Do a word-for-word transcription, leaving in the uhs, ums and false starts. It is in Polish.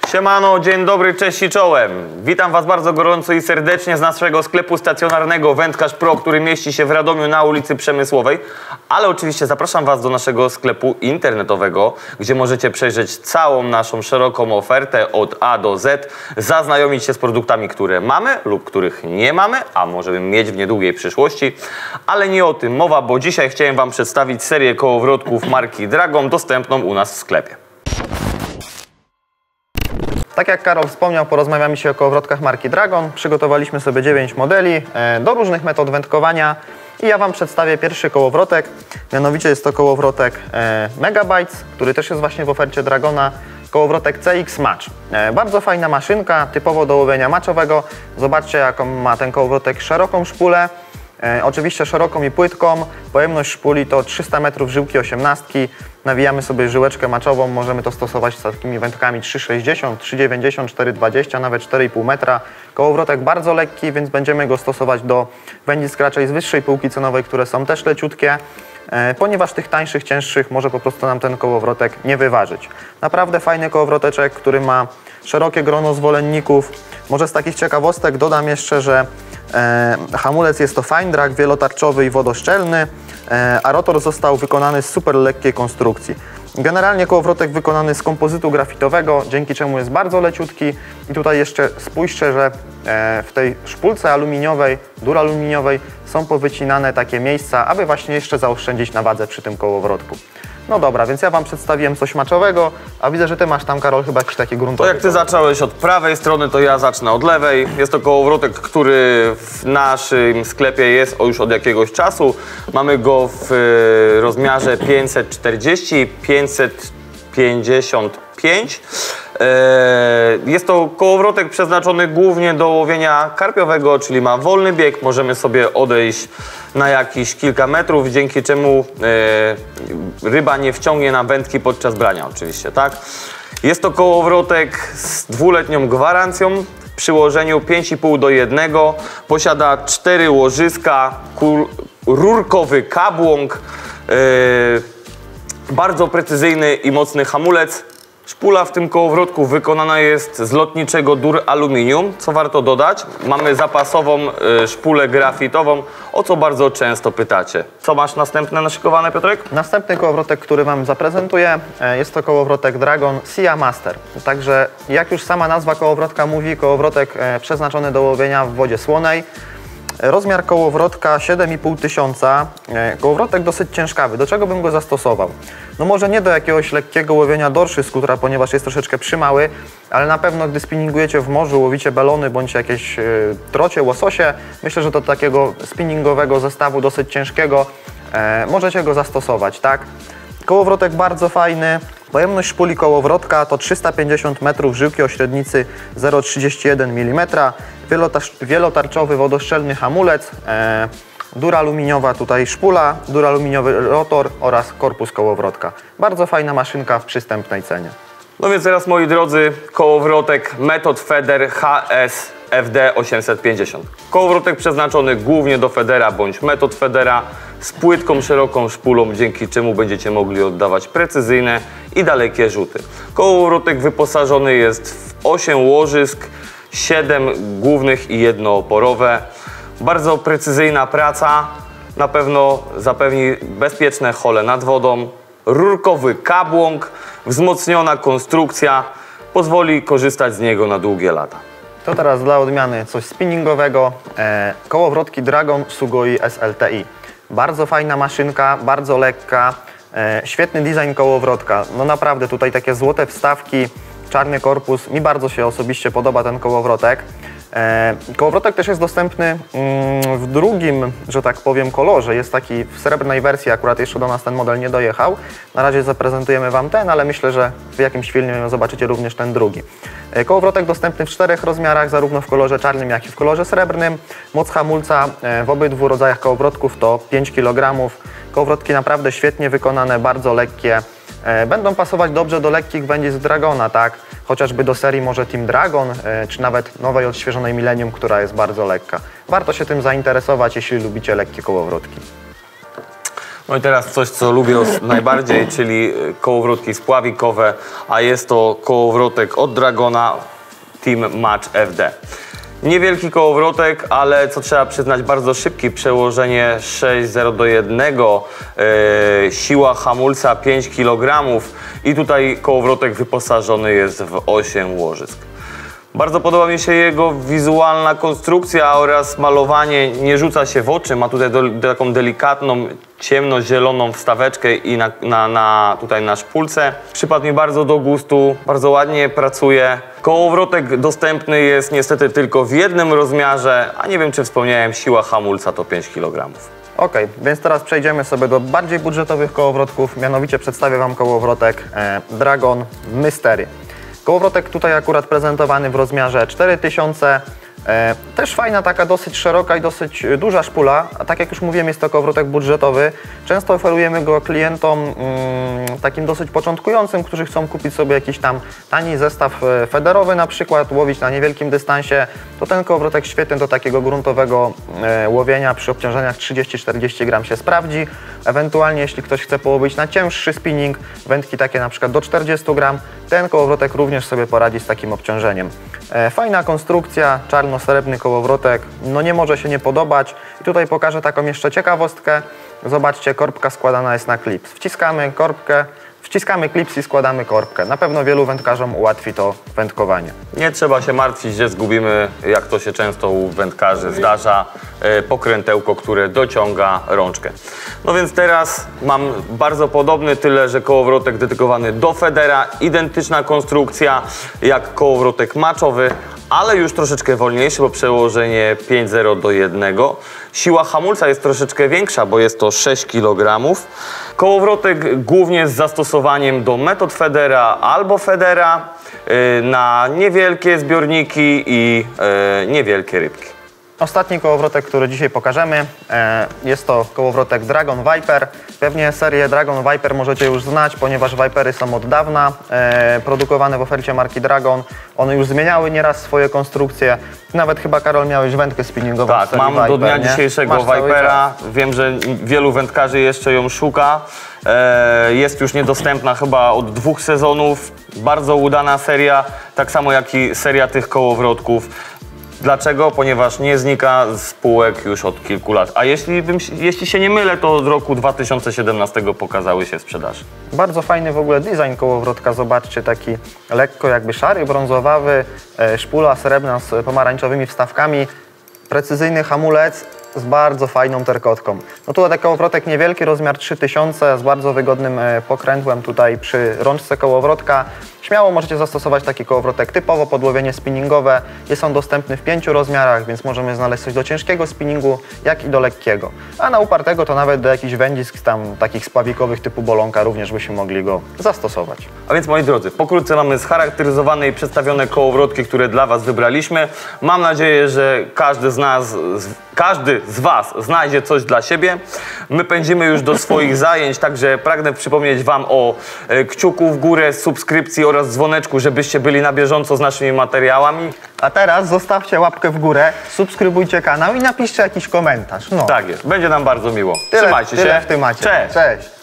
Siemano, dzień dobry, cześć i czołem. Witam Was bardzo gorąco i serdecznie z naszego sklepu stacjonarnego Wędkarz Pro, który mieści się w Radomiu na ulicy Przemysłowej. Ale oczywiście zapraszam Was do naszego sklepu internetowego, gdzie możecie przejrzeć całą naszą szeroką ofertę od A do Z, zaznajomić się z produktami, które mamy lub których nie mamy, a możemy mieć w niedługiej przyszłości. Ale nie o tym mowa, bo dzisiaj chciałem Wam przedstawić serię kołowrotków marki Dragon dostępną u nas w sklepie. Tak jak Karol wspomniał, porozmawiamy się o kołowrotkach marki Dragon. Przygotowaliśmy sobie dziewięć modeli do różnych metod wędkowania i ja Wam przedstawię pierwszy kołowrotek. Mianowicie jest to kołowrotek Megabytes, który też jest właśnie w ofercie Dragona. Kołowrotek C X Match. Bardzo fajna maszynka, typowo do łowienia maczowego. Zobaczcie, jaką ma ten kołowrotek szeroką szpulę. E, oczywiście szeroką i płytką. Pojemność szpuli to trzysta metrów żyłki osiemnastki. Nawijamy sobie żyłeczkę maczową. Możemy to stosować z takimi wędkami trzy sześćdziesiąt, trzy dziewięćdziesiąt, cztery dwadzieścia, nawet cztery i pół metra. Kołowrotek bardzo lekki, więc będziemy go stosować do wędzisk raczej z wyższej półki cenowej, które są też leciutkie. E, ponieważ tych tańszych, cięższych może po prostu nam ten kołowrotek nie wyważyć. Naprawdę fajny kołowroteczek, który ma szerokie grono zwolenników. Może z takich ciekawostek dodam jeszcze, że e, hamulec jest to fine drag, wielotarczowy i wodoszczelny, e, a rotor został wykonany z super lekkiej konstrukcji. Generalnie kołowrotek wykonany z kompozytu grafitowego, dzięki czemu jest bardzo leciutki. I tutaj jeszcze spójrzcie, że e, w tej szpulce aluminiowej, duraluminiowej są powycinane takie miejsca, aby właśnie jeszcze zaoszczędzić na wadze przy tym kołowrotku. No dobra, więc ja Wam przedstawiłem coś maczowego, a widzę, że Ty masz tam, Karol, chyba jakiś taki gruntowy. To jak Ty zacząłeś od prawej strony, to ja zacznę od lewej. Jest to kołowrotek, który w naszym sklepie jest już od jakiegoś czasu. Mamy go w rozmiarze pięćset czterdzieści pięćset pięćdziesiąt pięć. Jest to kołowrotek przeznaczony głównie do łowienia karpiowego, czyli ma wolny bieg. Możemy sobie odejść na jakieś kilka metrów, dzięki czemu ryba nie wciągnie na wędki podczas brania oczywiście, tak? Jest to kołowrotek z dwuletnią gwarancją. W przyłożeniu pięć i pół do jednego. Posiada cztery łożyska, rurkowy kabłąk, bardzo precyzyjny i mocny hamulec. Szpula w tym kołowrotku wykonana jest z lotniczego duraluminium, co warto dodać. Mamy zapasową y, szpulę grafitową, o co bardzo często pytacie. Co masz następne naszykowane, Piotrek? Następny kołowrotek, który Wam zaprezentuję, jest to kołowrotek Dragon Sea Master. Także jak już sama nazwa kołowrotka mówi, kołowrotek przeznaczony do łowienia w wodzie słonej. Rozmiar kołowrotka siedem i pół tysiąca. Kołowrotek dosyć ciężkawy. Do czego bym go zastosował? No może nie do jakiegoś lekkiego łowienia dorszy skutra, ponieważ jest troszeczkę przymały, ale na pewno gdy spinningujecie w morzu, łowicie balony bądź jakieś yy, trocie, łososie, myślę, że do takiego spinningowego zestawu dosyć ciężkiego e, możecie go zastosować, tak? Kołowrotek bardzo fajny. Pojemność szpuli kołowrotka to trzysta pięćdziesiąt metrów żyłki o średnicy zero przecinek trzydzieści jeden milimetra. Wielotarczowy wodoszczelny hamulec, e, duraluminiowa tutaj szpula, duraluminiowy rotor oraz korpus kołowrotka. Bardzo fajna maszynka w przystępnej cenie. No więc teraz, moi drodzy, kołowrotek Method Feeder H S F D osiemset pięćdziesiąt. Kołowrotek przeznaczony głównie do federa bądź Method Feedera z płytką, szeroką szpulą, dzięki czemu będziecie mogli oddawać precyzyjne i dalekie rzuty. Kołowrotek wyposażony jest w osiem łożysk, siedem głównych i jedno oporowe. Bardzo precyzyjna praca, na pewno zapewni bezpieczne hole nad wodą. Rurkowy kabłąk, wzmocniona konstrukcja pozwoli korzystać z niego na długie lata. To teraz dla odmiany coś spinningowego. E, kołowrotki Dragon Sugoi S L T I. Bardzo fajna maszynka, bardzo lekka, e, świetny design kołowrotka. No naprawdę tutaj takie złote wstawki, czarny korpus. Mi bardzo się osobiście podoba ten kołowrotek. E, kołowrotek też jest dostępny mm, w drugim, że tak powiem, kolorze. Jest taki w srebrnej wersji, akurat jeszcze do nas ten model nie dojechał. Na razie zaprezentujemy Wam ten, ale myślę, że w jakimś filmie zobaczycie również ten drugi. E, kołowrotek dostępny w czterech rozmiarach, zarówno w kolorze czarnym, jak i w kolorze srebrnym. Moc hamulca e, w obydwu rodzajach kołowrotków to pięć kilogramów. Kołowrotki naprawdę świetnie wykonane, bardzo lekkie. E, będą pasować dobrze do lekkich wędzisk Dragona, tak? Chociażby do serii może Team Dragon, e, czy nawet nowej odświeżonej Millennium, która jest bardzo lekka. Warto się tym zainteresować, jeśli lubicie lekkie kołowrotki. No i teraz coś, co lubię os- najbardziej, czyli kołowrotki spławikowe, a jest to kołowrotek od Dragona Team Match F D. Niewielki kołowrotek, ale co trzeba przyznać, bardzo szybki, przełożenie sześć zero do jednego, yy, siła hamulca pięć kilogramów i tutaj kołowrotek wyposażony jest w osiem łożysk. Bardzo podoba mi się jego wizualna konstrukcja oraz malowanie, nie rzuca się w oczy, ma tutaj do, taką delikatną, ciemno-zieloną wstaweczkę i na, na, na, tutaj na szpulce. Przypadł mi bardzo do gustu, bardzo ładnie pracuje. Kołowrotek dostępny jest niestety tylko w jednym rozmiarze, a nie wiem, czy wspomniałem, siła hamulca to pięć kilogramów. Ok, więc teraz przejdziemy sobie do bardziej budżetowych kołowrotków, mianowicie przedstawię Wam kołowrotek e, Dragon Mystery. Kołowrotek tutaj akurat prezentowany w rozmiarze cztery tysiące. E, też fajna, taka dosyć szeroka i dosyć duża szpula, a tak jak już mówiłem, jest to kołowrotek budżetowy. Często oferujemy go klientom mm, takim dosyć początkującym, którzy chcą kupić sobie jakiś tam tani zestaw federowy na przykład, łowić na niewielkim dystansie. To ten kołowrotek świetny do takiego gruntowego e, łowienia przy obciążeniach trzydzieści czterdzieści gram się sprawdzi. Ewentualnie jeśli ktoś chce połowić na cięższy spinning, wędki takie na przykład do czterdziestu gram, ten kołowrotek również sobie poradzi z takim obciążeniem. E, fajna konstrukcja, czarno-srebrny kołowrotek, no nie może się nie podobać. I tutaj pokażę taką jeszcze ciekawostkę. Zobaczcie, korbka składana jest na klips. Wciskamy korbkę, wciskamy klips i składamy korbkę. Na pewno wielu wędkarzom ułatwi to wędkowanie. Nie trzeba się martwić, że zgubimy, jak to się często u wędkarzy zdarza, e, pokrętełko, które dociąga rączkę. No więc teraz mam bardzo podobny, tyle że kołowrotek dedykowany do federa, identyczna konstrukcja jak kołowrotek maczowy, ale już troszeczkę wolniejszy, bo przełożenie pięć zero do jednego. Siła hamulca jest troszeczkę większa, bo jest to sześć kilogramów. Kołowrotek głównie z zastosowaniem do metod federa albo federa yy, na niewielkie zbiorniki i yy, niewielkie rybki. Ostatni kołowrotek, który dzisiaj pokażemy, e, jest to kołowrotek Dragon Viper. Pewnie serię Dragon Viper możecie już znać, ponieważ Vipery są od dawna e, produkowane w ofercie marki Dragon. One już zmieniały nieraz swoje konstrukcje. Nawet chyba, Karol, miałeś wędkę spinningową Tak, w serii mam Viper, do dnia nie? dzisiejszego Masz cały Vipera. czas. Wiem, że wielu wędkarzy jeszcze ją szuka. E, jest już niedostępna chyba od dwóch sezonów. Bardzo udana seria, tak samo jak i seria tych kołowrotków. Dlaczego? Ponieważ nie znika z półek już od kilku lat. A jeśli, bym, jeśli się nie mylę, to od roku dwa tysiące siedemnastego pokazały się w sprzedaży. Bardzo fajny w ogóle design kołowrotka, zobaczcie, taki lekko jakby szary, brązowawy, e, szpula srebrna z pomarańczowymi wstawkami, precyzyjny hamulec z bardzo fajną terkotką. No tu taki kołowrotek niewielki, rozmiar trzy tysiące, z bardzo wygodnym e, pokrętłem tutaj przy rączce kołowrotka. Śmiało możecie zastosować taki kołowrotek typowo pod łowienie spinningowe. Jest on dostępny w pięciu rozmiarach, więc możemy znaleźć coś do ciężkiego spinningu, jak i do lekkiego. A na upartego to nawet do jakichś wędzisk tam takich spławikowych typu bolonka również byśmy mogli go zastosować. A więc, moi drodzy, pokrótce mamy scharakteryzowane i przedstawione kołowrotki, które dla Was wybraliśmy. Mam nadzieję, że każdy z nas, z, każdy z Was znajdzie coś dla siebie. My pędzimy już do swoich zajęć, także pragnę przypomnieć Wam o e, kciuku w górę, subskrypcji oraz dzwoneczku, żebyście byli na bieżąco z naszymi materiałami. A teraz zostawcie łapkę w górę, subskrybujcie kanał i napiszcie jakiś komentarz. No. Tak jest, będzie nam bardzo miło. Tyle, Trzymajcie tyle się. w temacie. Cześć. Cześć.